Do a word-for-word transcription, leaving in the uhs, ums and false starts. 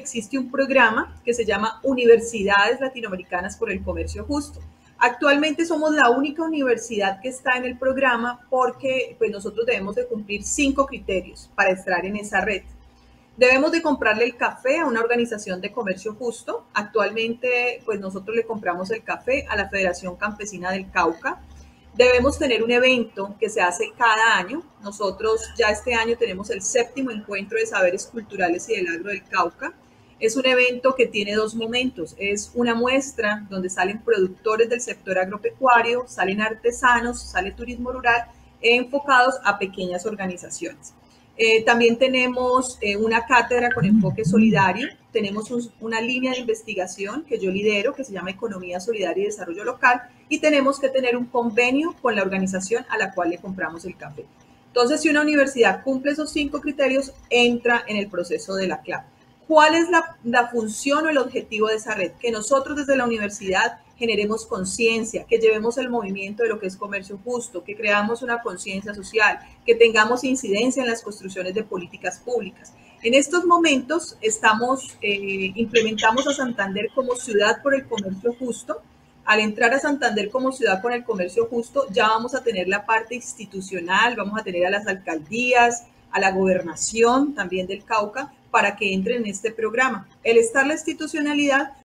existe un programa que se llama Universidades Latinoamericanas por el Comercio Justo. Actualmente somos la única universidad que está en el programa porque pues, nosotros debemos de cumplir cinco criterios para estar en esa red. Debemos de comprarle el café a una organización de comercio justo. Actualmente, pues nosotros le compramos el café a la Federación Campesina del Cauca. Debemos tener un evento que se hace cada año. Nosotros ya este año tenemos el séptimo encuentro de saberes culturales y del agro del Cauca. Es un evento que tiene dos momentos. Es una muestra donde salen productores del sector agropecuario, salen artesanos, sale turismo rural, enfocados a pequeñas organizaciones. Eh, también tenemos eh, una cátedra con enfoque solidario, tenemos un, una línea de investigación que yo lidero, que se llama Economía Solidaria y Desarrollo Local, y tenemos que tener un convenio con la organización a la cual le compramos el café. Entonces, si una universidad cumple esos cinco criterios, entra en el proceso de la C L A P. ¿Cuál es la, la función o el objetivo de esa red? Que nosotros desde la universidad generemos conciencia, que llevemos el movimiento de lo que es comercio justo, que creamos una conciencia social, que tengamos incidencia en las construcciones de políticas públicas. En estos momentos estamos, eh, implementamos a Santander como ciudad por el comercio justo. Al entrar a Santander como ciudad con el comercio justo, ya vamos a tener la parte institucional, vamos a tener a las alcaldías, a la gobernación también del Cauca, para que entren en este programa. El estar la institucionalidad